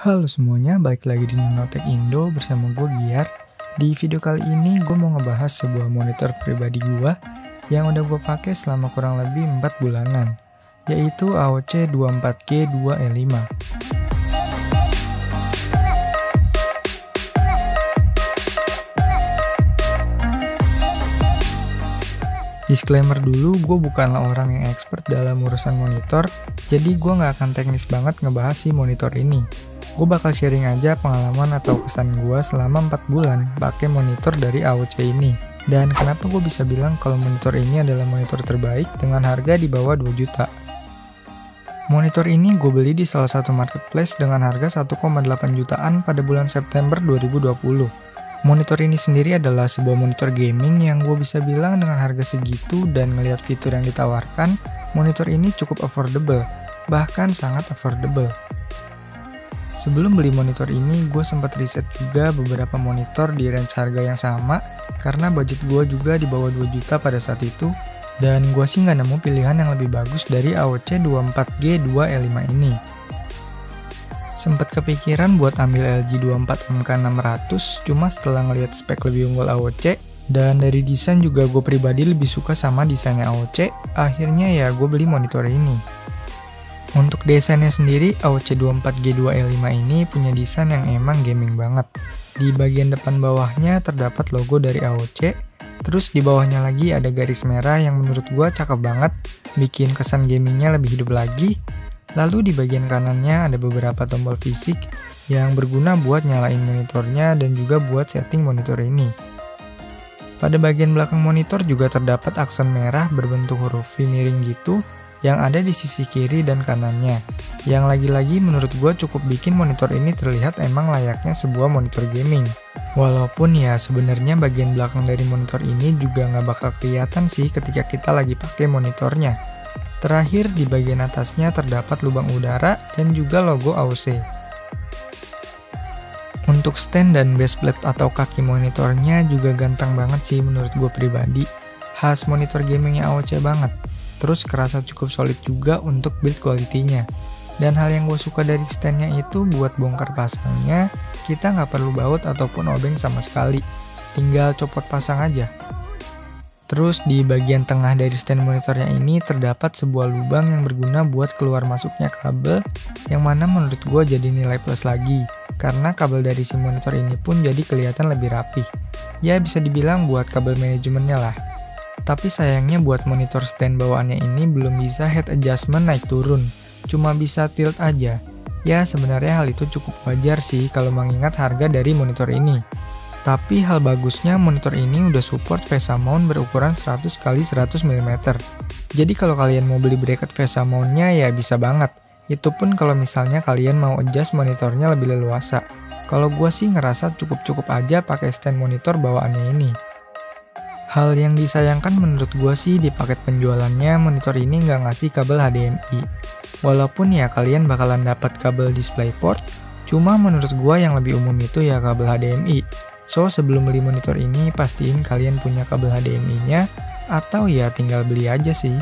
Halo semuanya, balik lagi di Ninotek Indo bersama gue Giar. Di video kali ini gue mau ngebahas sebuah monitor pribadi gue yang udah gue pakai selama kurang lebih 4 bulanan, yaitu AOC 24G2E5. Disclaimer dulu, gue bukanlah orang yang expert dalam urusan monitor, jadi gue gak akan teknis banget ngebahas si monitor ini. Gue bakal sharing aja pengalaman atau kesan gue selama 4 bulan pakai monitor dari AOC ini. Dan kenapa gue bisa bilang kalau monitor ini adalah monitor terbaik dengan harga di bawah 2 juta. Monitor ini gue beli di salah satu marketplace dengan harga 1,8 jutaan pada bulan September 2020. Monitor ini sendiri adalah sebuah monitor gaming yang gue bisa bilang dengan harga segitu dan ngelihat fitur yang ditawarkan, monitor ini cukup affordable, bahkan sangat affordable. Sebelum beli monitor ini, gue sempat riset juga beberapa monitor di range harga yang sama, karena budget gue juga di bawah 2 juta pada saat itu, dan gue sih nggak nemu pilihan yang lebih bagus dari AOC 24G2E5 ini. Sempet kepikiran buat ambil LG 24MK600, cuma setelah ngelihat spek lebih unggul AOC, dan dari desain juga gue pribadi lebih suka sama desainnya AOC, akhirnya ya gue beli monitor ini. Untuk desainnya sendiri, AOC 24G2E5 ini punya desain yang emang gaming banget. Di bagian depan bawahnya terdapat logo dari AOC, terus di bawahnya lagi ada garis merah yang menurut gue cakep banget, bikin kesan gamingnya lebih hidup lagi. Lalu di bagian kanannya ada beberapa tombol fisik yang berguna buat nyalain monitornya dan juga buat setting monitor ini. Pada bagian belakang monitor juga terdapat aksen merah berbentuk huruf V miring gitu yang ada di sisi kiri dan kanannya. Yang lagi-lagi menurut gue cukup bikin monitor ini terlihat emang layaknya sebuah monitor gaming. Walaupun ya sebenarnya bagian belakang dari monitor ini juga nggak bakal kelihatan sih ketika kita lagi pakai monitornya. Terakhir di bagian atasnya terdapat lubang udara dan juga logo AOC. Untuk stand dan baseplate atau kaki monitornya juga ganteng banget sih menurut gue pribadi. Khas monitor gamingnya AOC banget. Terus kerasa cukup solid juga untuk build quality-nya. Dan hal yang gue suka dari standnya itu buat bongkar pasangnya, kita nggak perlu baut ataupun obeng sama sekali. Tinggal copot pasang aja. Terus di bagian tengah dari stand monitornya ini terdapat sebuah lubang yang berguna buat keluar masuknya kabel, yang mana menurut gue jadi nilai plus lagi, karena kabel dari si monitor ini pun jadi kelihatan lebih rapih. Ya bisa dibilang buat kabel manajemennya lah. Tapi sayangnya buat monitor stand bawaannya ini belum bisa head adjustment naik turun, cuma bisa tilt aja. Ya sebenarnya hal itu cukup wajar sih kalau mengingat harga dari monitor ini. Tapi hal bagusnya monitor ini udah support VESA mount berukuran 100x100 mm. Jadi kalau kalian mau beli bracket VESA mount-nya ya bisa banget. Itu pun kalau misalnya kalian mau adjust monitornya lebih leluasa. Kalau gue sih ngerasa cukup-cukup aja pakai stand monitor bawaannya ini. Hal yang disayangkan menurut gue sih di paket penjualannya monitor ini nggak ngasih kabel HDMI. Walaupun ya kalian bakalan dapat kabel DisplayPort, cuma menurut gue yang lebih umum itu ya kabel HDMI. So, sebelum beli monitor ini, pastiin kalian punya kabel HDMI-nya, atau ya tinggal beli aja sih.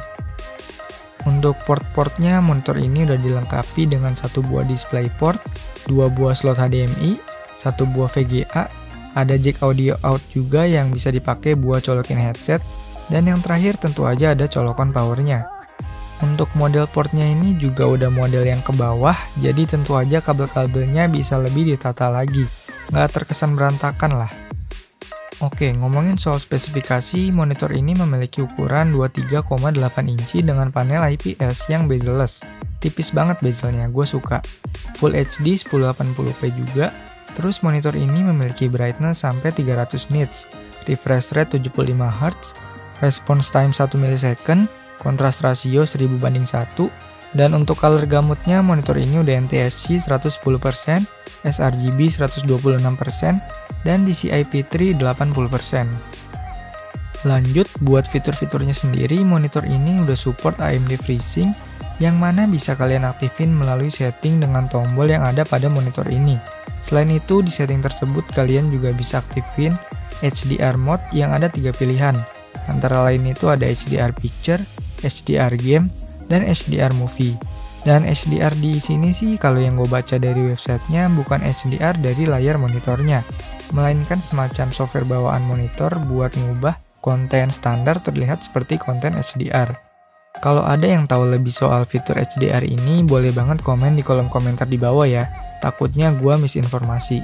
Untuk port-portnya, monitor ini udah dilengkapi dengan 1 buah DisplayPort, 2 buah slot HDMI, 1 buah VGA, ada jack audio out juga yang bisa dipakai buat colokin headset, dan yang terakhir tentu aja ada colokan powernya. Untuk model portnya ini juga udah model yang ke bawah, jadi tentu aja kabel-kabelnya bisa lebih ditata lagi. Nggak terkesan berantakan lah. Oke, ngomongin soal spesifikasi, monitor ini memiliki ukuran 23,8 inci dengan panel IPS yang bezel-less. Tipis banget bezelnya, gue suka. Full HD 1080p juga. Terus monitor ini memiliki brightness sampai 300 nits, refresh rate 75 Hz, response time 1 ms, kontras rasio 1000:1, dan untuk color gamutnya monitor ini udah NTSC 110%, sRGB 126%, dan DCI-P3 80%. Lanjut, buat fitur-fiturnya sendiri, monitor ini udah support AMD FreeSync, yang mana bisa kalian aktifin melalui setting dengan tombol yang ada pada monitor ini. Selain itu, di setting tersebut kalian juga bisa aktifin HDR mode yang ada 3 pilihan. Antara lain itu ada HDR Picture, HDR Game, dan HDR Movie. Dan HDR di sini sih kalau yang gue baca dari websitenya bukan HDR dari layar monitornya, melainkan semacam software bawaan monitor buat ngubah konten standar terlihat seperti konten HDR. Kalau ada yang tahu lebih soal fitur HDR ini, boleh banget komen di kolom komentar di bawah ya, takutnya gue misinformasi.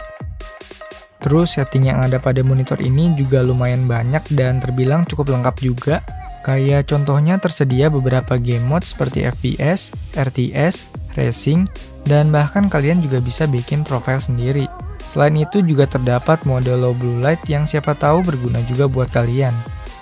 Terus setting yang ada pada monitor ini juga lumayan banyak dan terbilang cukup lengkap juga. Kayak contohnya tersedia beberapa game mode seperti FPS, RTS, Racing, dan bahkan kalian juga bisa bikin profile sendiri. Selain itu juga terdapat mode low blue light yang siapa tahu berguna juga buat kalian.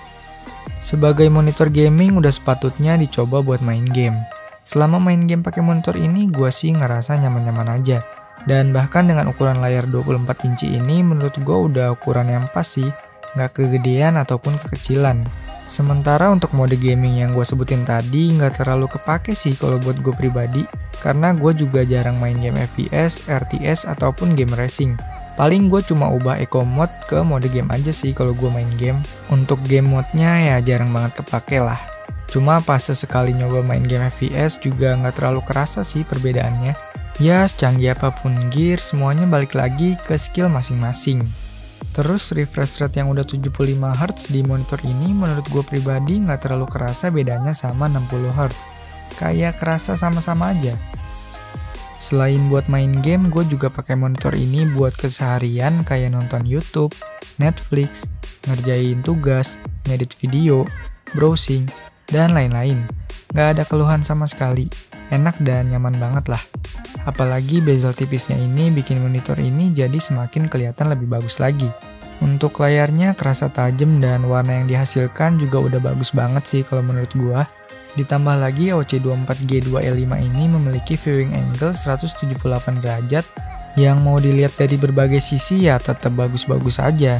Sebagai monitor gaming udah sepatutnya dicoba buat main game. Selama main game pakai monitor ini gue sih ngerasa nyaman-nyaman aja. Dan bahkan dengan ukuran layar 24 inci ini menurut gue udah ukuran yang pas sih, nggak kegedean ataupun kekecilan. Sementara untuk mode gaming yang gue sebutin tadi nggak terlalu kepake sih kalau buat gue pribadi, karena gue juga jarang main game FPS, RTS, ataupun game racing. Paling gue cuma ubah eco mode ke mode game aja sih kalau gue main game. Untuk game mode-nya ya jarang banget kepake lah. Cuma pas sesekali nyoba main game FPS juga nggak terlalu kerasa sih perbedaannya. Ya secanggih apapun gear, semuanya balik lagi ke skill masing-masing. Terus refresh rate yang udah 75Hz di monitor ini menurut gue pribadi nggak terlalu kerasa bedanya sama 60Hz. Kayak kerasa sama-sama aja. Selain buat main game, gue juga pakai monitor ini buat keseharian kayak nonton YouTube, Netflix, ngerjain tugas, ngedit video, browsing, dan lain-lain. Nggak ada keluhan sama sekali. Enak dan nyaman banget lah. Apalagi bezel tipisnya ini bikin monitor ini jadi semakin kelihatan lebih bagus lagi. Untuk layarnya kerasa tajam dan warna yang dihasilkan juga udah bagus banget sih kalau menurut gua. Ditambah lagi AOC 24G2E5 ini memiliki viewing angle 178 derajat yang mau dilihat dari berbagai sisi ya tetap bagus-bagus aja.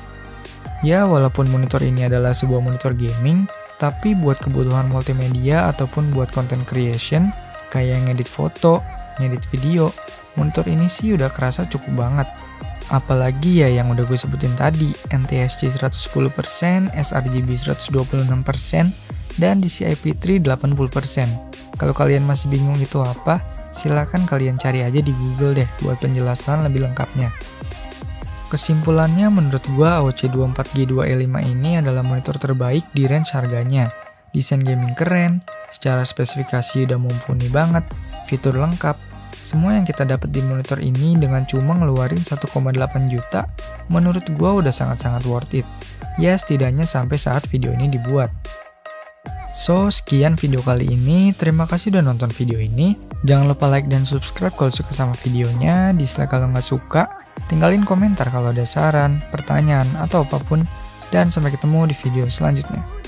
Ya walaupun monitor ini adalah sebuah monitor gaming, tapi buat kebutuhan multimedia ataupun buat content creation kayak ngedit foto, ngedit video, monitor ini sih udah kerasa cukup banget. Apalagi ya yang udah gue sebutin tadi, NTSC 110%, sRGB 126%, dan DCI-P3 80%. Kalau kalian masih bingung itu apa, silahkan kalian cari aja di Google deh buat penjelasan lebih lengkapnya. Kesimpulannya menurut gue AOC 24G2E5 ini adalah monitor terbaik di range harganya. Desain gaming keren, secara spesifikasi udah mumpuni banget, fitur lengkap. Semua yang kita dapat di monitor ini dengan cuma ngeluarin 1,8 juta, menurut gue udah sangat-sangat worth it. Ya setidaknya sampai saat video ini dibuat. So, sekian video kali ini. Terima kasih udah nonton video ini. Jangan lupa like dan subscribe kalau suka sama videonya. Dislike kalau nggak suka. Tinggalin komentar kalau ada saran, pertanyaan, atau apapun. Dan sampai ketemu di video selanjutnya.